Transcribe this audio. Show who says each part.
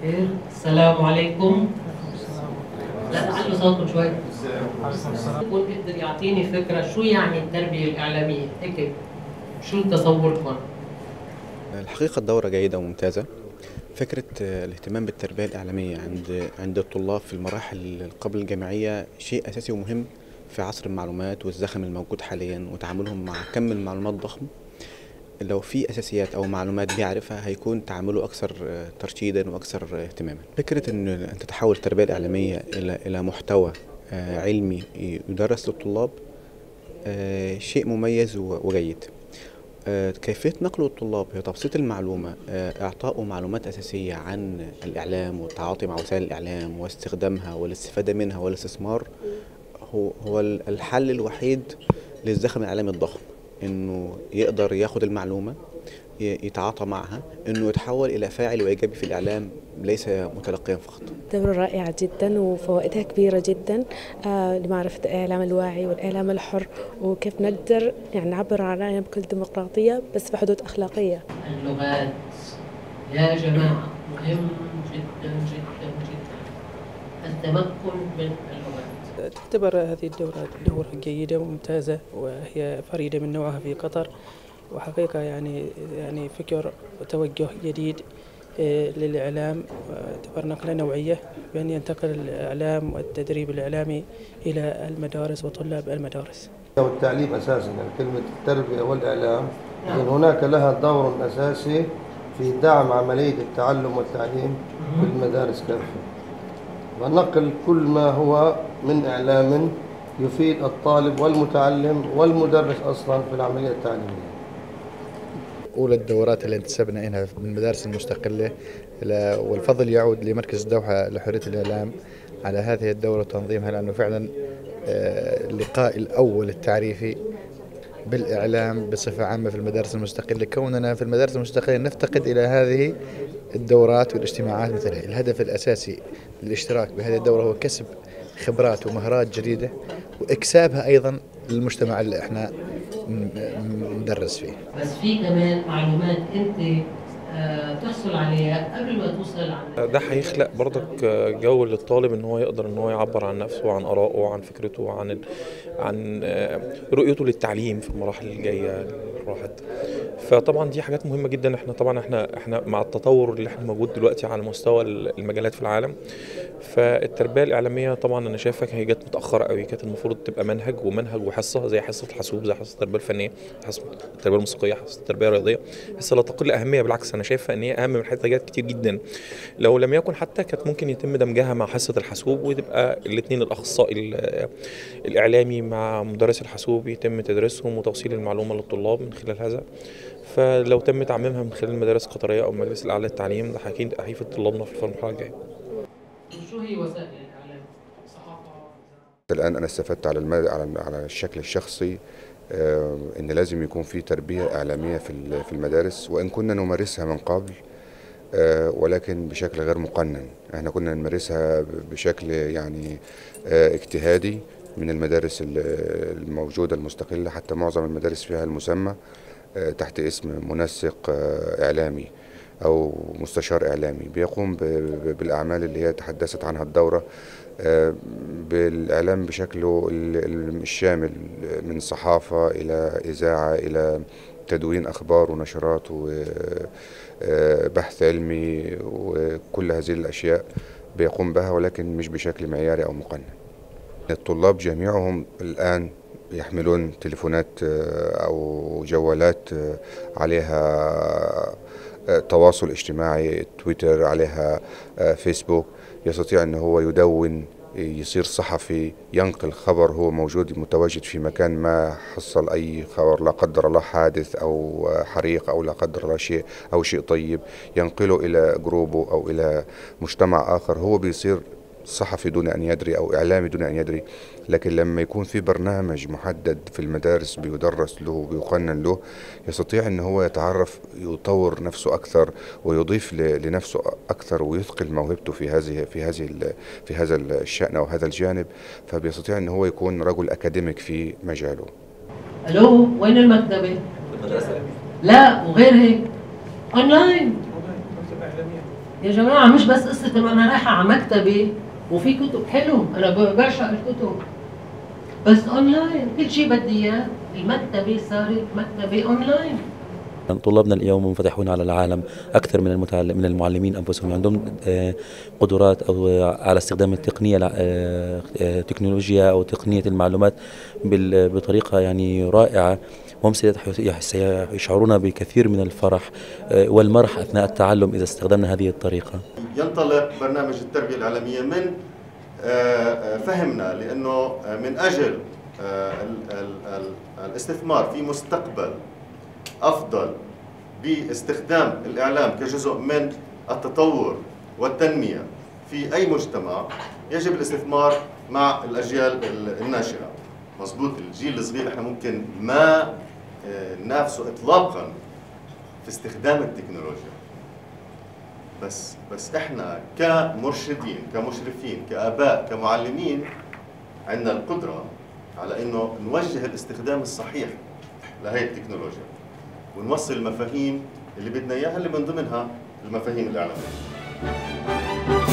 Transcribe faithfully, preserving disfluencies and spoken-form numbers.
Speaker 1: خير. السلام عليكم. لا تعلوا صوتكم شوي. يكون قدر يعطيني فكرة شو يعني التربية الإعلامية، هيك شو تصوركم؟
Speaker 2: الحقيقة الدورة جيدة وممتازة. فكرة الاهتمام بالتربية الإعلامية عند عند الطلاب في المراحل قبل الجامعية شيء أساسي ومهم في عصر المعلومات والزخم الموجود حاليا وتعاملهم مع كم المعلومات ضخم. لو في أساسيات أو معلومات بيعرفها هيكون تعامله أكثر ترشيدا وأكثر اهتماما. فكرة أن أن تتحول التربية الإعلامية إلى إلى محتوى علمي يدرس للطلاب شيء مميز وجيد. كيفية نقل الطلاب هي تبسيط المعلومة، إعطاء معلومات أساسية عن الإعلام والتعاطي مع وسائل الإعلام واستخدامها والاستفادة منها والاستثمار. هو هو الحل الوحيد للزخم الإعلامي الضخم، إنه يقدر ياخد المعلومة يتعاطى معها، إنه يتحول إلى فاعل وإيجابي في الإعلام ليس متلقيا فقط.
Speaker 3: دورة رائعة جدا وفوائدها كبيرة جدا آه لمعرفة الإعلام الواعي والإعلام الحر وكيف نقدر يعني نعبر عن رأينا بكل ديمقراطية بس بحدود أخلاقية.
Speaker 1: اللغات يا جماعة مهم جدا جدا جدا التمكن من اللغات.
Speaker 4: تعتبر هذه الدورة دورة جيدة وممتازة وهي فريدة من نوعها في قطر، وحقيقة يعني يعني فكر وتوجه جديد للإعلام اعتبر نقلة نوعية بأن ينتقل الإعلام والتدريب الإعلامي إلى المدارس وطلاب المدارس.
Speaker 5: والتعليم أساساً يعني كلمة التربية والإعلام إن هناك لها دور أساسي في دعم عملية التعلم والتعليم في المدارس كافة، ونقل كل ما هو من إعلام يفيد الطالب والمتعلم والمدرس أصلاً في العملية التعليمية.
Speaker 6: أولى الدورات اللي انتسبنا إلها من المدارس المستقلة، والفضل يعود لمركز الدوحة لحرية الإعلام على هذه الدورة وتنظيمها، لأنه فعلا اللقاء الأول التعريفي بالإعلام بصفة عامة في المدارس المستقلة، كوننا في المدارس المستقلة نفتقد إلى هذه الدورات والاجتماعات مثلها. الهدف الأساسي للاشتراك بهذه الدورة هو كسب خبرات ومهارات جديدة وإكسابها أيضا للمجتمع اللي احنا ندرس فيه.
Speaker 1: بس في كمان معلومات انت تحصل عليها قبل ما توصل عن
Speaker 7: ده هيخلق برضك جو للطالب ان هو يقدر ان هو يعبر عن نفسه وعن آرائه وعن فكرته وعن عن رؤيته للتعليم في المراحل الجايه الراحت. فطبعا دي حاجات مهمه جدا. احنا طبعا احنا احنا مع التطور اللي احنا موجود دلوقتي على مستوى المجالات في العالم، فالتربيه الاعلاميه طبعا انا شايفها هي جت متاخره قوي. كانت المفروض تبقى منهج ومنهج وحصه زي حصه الحاسوب، زي حصه التربيه الفنيه، حصه التربيه الموسيقيه، حصه التربيه الرياضيه. حصه لا تقل اهميه، بالعكس انا شايفها ان هي اهم من حاجات كتير جدا. لو لم يكن حتى كانت ممكن يتم دمجها مع حصه الحاسوب وتبقى الاثنين الاخصائي الاعلامي مع مدرس الحاسوب يتم تدريسهم وتوصيل المعلومه للطلاب من خلال هذا. فلو تم تعميمها من خلال المدارس القطريه او المجلس الاعلى للتعليم ده اكيد هيفيد طلابنا في المرحله الجايه.
Speaker 1: شو هي وسائل الاعلام؟ صحافه؟
Speaker 8: الان انا استفدت على المدى على على الشكل الشخصي ان لازم يكون في تربيه اعلاميه في في المدارس، وان كنا نمارسها من قبل ولكن بشكل غير مقنن. احنا كنا نمارسها بشكل يعني اجتهادي من المدارس الموجوده المستقله، حتى معظم المدارس فيها المسمى تحت اسم منسق اعلامي او مستشار اعلامي بيقوم بالاعمال اللي هي تحدثت عنها الدوره بالإعلام بشكله الشامل، من صحافة إلى إذاعة إلى تدوين أخبار ونشرات وبحث علمي، وكل هذه الأشياء بيقوم بها ولكن مش بشكل معياري أو مقنن. الطلاب جميعهم الآن يحملون تليفونات أو جوالات عليها تواصل اجتماعي، تويتر، عليها فيسبوك، يستطيع أن هو يدون، يصير صحفي، ينقل خبر هو موجود متواجد في مكان ما، حصل أي خبر لا قدر الله حادث أو حريق أو لا قدر الله شيء أو شيء طيب، ينقله إلى جروبه أو إلى مجتمع آخر. هو بيصير صحفي دون أن يدري أو إعلامي دون أن يدري. لكن لما يكون في برنامج محدد في المدارس بيدرس له وبيقنن له، يستطيع أن هو يتعرف، يطور نفسه أكثر ويضيف لنفسه أكثر ويثقل موهبته في هذه في هذه في هذا الشأن أو هذا الجانب، فبيستطيع أن هو يكون رجل أكاديميك في مجاله.
Speaker 1: ألو، وين المكتبة؟ المدرسة. لا وغير هيك أونلاين. يا جماعه مش بس قصه انه انا رايحه على مكتبي وفي كتب، حلو انا بعشق الكتب، بس اونلاين كل شيء بدي اياه. المكتبه صارت مكتبه اونلاين.
Speaker 9: طلابنا اليوم منفتحون على العالم أكثر من المتعلم من المعلمين أنفسهم، عندهم قدرات أو على استخدام التقنية التكنولوجيا أو تقنية المعلومات بطريقة يعني رائعة، وهم سيشعرون بكثير من الفرح والمرح أثناء التعلم إذا استخدمنا هذه الطريقة.
Speaker 10: ينطلق برنامج التربية الإعلامية من فهمنا لأنه من أجل الاستثمار في مستقبل أفضل باستخدام الإعلام كجزء من التطور والتنمية في أي مجتمع، يجب الاستثمار مع الأجيال الناشئة. مظبوط، الجيل الصغير احنا ممكن ما ننافسه إطلاقا في استخدام التكنولوجيا، بس بس احنا كمرشدين كمشرفين كآباء كمعلمين عندنا القدرة على إنه نوجه الاستخدام الصحيح لهي التكنولوجيا ونوصل المفاهيم اللي بدنا اياها اللي من ضمنها المفاهيم الاعلاميه.